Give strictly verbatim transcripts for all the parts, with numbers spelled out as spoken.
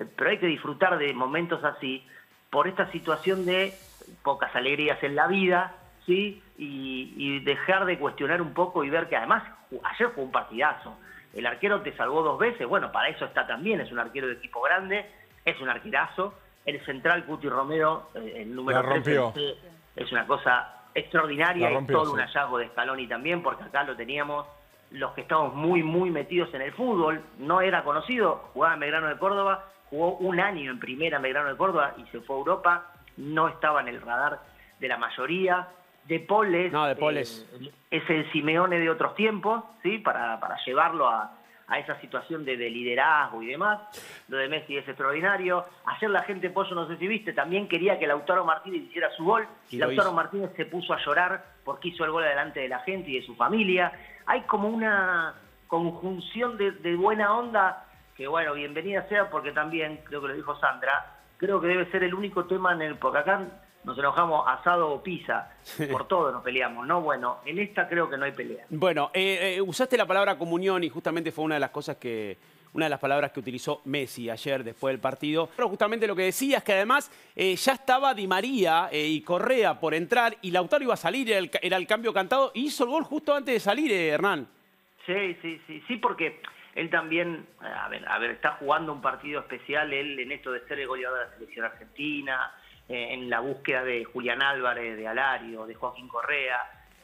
eh, pero hay que disfrutar de momentos así por esta situación de pocas alegrías en la vida, ¿sí? Y, y dejar de cuestionar un poco y ver que además ayer fue un partidazo. El arquero te salvó dos veces, bueno, para eso está también, es un arquero de equipo grande, es un arquerazo. El central Cuti Romero, eh, el número tres, es una cosa extraordinaria, es todo sí. un hallazgo de Scaloni también, porque acá lo teníamos los que estamos muy, muy metidos en el fútbol. No era conocido, jugaba en Belgrano de Córdoba, jugó un año en primera en Belgrano de Córdoba y se fue a Europa, no estaba en el radar de la mayoría. De Paul es, no, de Paul es... Eh, es el Simeone de otros tiempos, ¿sí? Para, para llevarlo a, a esa situación de, de liderazgo y demás. Lo de Messi es extraordinario. Ayer la gente, Pollo, no sé si viste, también quería que Lautaro Martínez hiciera su gol. Y Lautaro Martínez se puso a llorar porque hizo el gol delante de la gente y de su familia. Hay como una conjunción de, de buena onda que, bueno, bienvenida sea, porque también, creo que lo dijo Sandra, creo que debe ser el único tema en el... Porque acá nos enojamos asado o pizza, por todo nos peleamos, ¿no? Bueno, en esta creo que no hay pelea. Bueno, eh, eh, usaste la palabra comunión y justamente fue una de las cosas que, una de las palabras que utilizó Messi ayer después del partido. Pero justamente lo que decía es que además eh, ya estaba Di María eh, y Correa por entrar y Lautaro iba a salir, era el, era el cambio cantado, y hizo el gol justo antes de salir, eh, Hernán. Sí, sí, sí, sí, porque él también, a ver, a ver, está jugando un partido especial, él en esto de ser el goleador de la selección argentina, en la búsqueda de Julián Álvarez, de Alario, de Joaquín Correa.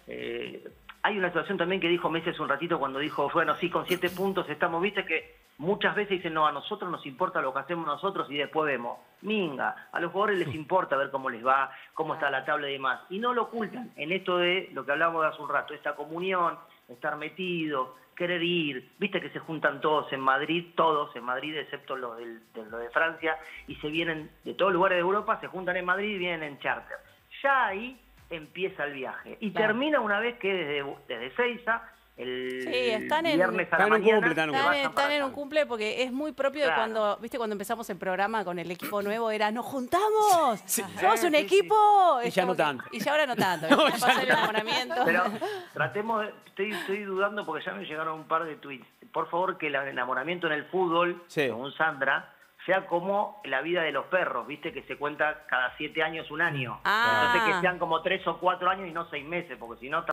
Eh, hay una situación también que dijo Messi hace un ratito cuando dijo, bueno, sí, con siete puntos estamos, viste que muchas veces dicen, no, a nosotros nos importa lo que hacemos nosotros y después vemos. Minga, a los jugadores les importa ver cómo les va, cómo está la tabla y demás. Y no lo ocultan en esto de lo que hablábamos de hace un rato, esta comunión, estar metido, querer ir, viste que se juntan todos en Madrid, todos en Madrid, excepto los de, de, lo de Francia, y se vienen de todos lugares de Europa, se juntan en Madrid y vienen en charter. Ya ahí empieza el viaje. Y claro, termina una vez que desde, desde Seiza, el sí, están en, viernes a la mañana, cumple, están, están, en, están en un cumple, porque es muy propio claro. de cuando, viste, cuando empezamos el programa con el equipo nuevo, era, ¡nos juntamos! Sí. ¡Somos un sí, equipo! Sí. Y ya no tanto. Y ya ahora no tanto. No, ya pasó el enamoramiento. Pero tratemos, de, estoy, estoy dudando porque ya me llegaron un par de tweets. Por favor, que el enamoramiento en el fútbol, sí. según Sandra, sea como la vida de los perros, viste, que se cuenta cada siete años un año. Ah. Entonces que sean como tres o cuatro años y no seis meses, porque si no...